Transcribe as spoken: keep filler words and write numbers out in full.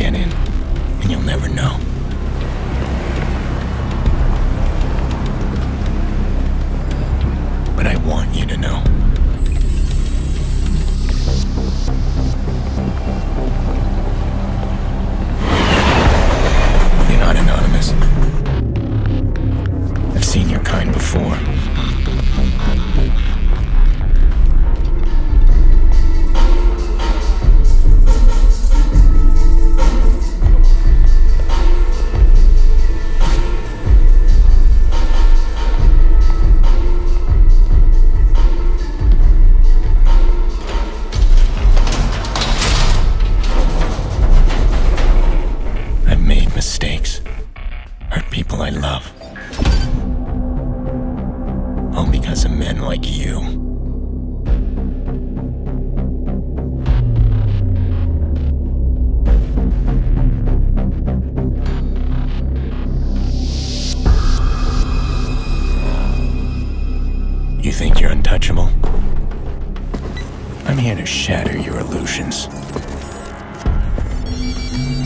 get in, and you'll never know. But I want you to know. You're not anonymous. I've seen your kind before. Mistakes, hurt people I love, all because of men like you. You think you're untouchable? I'm here to shatter your illusions.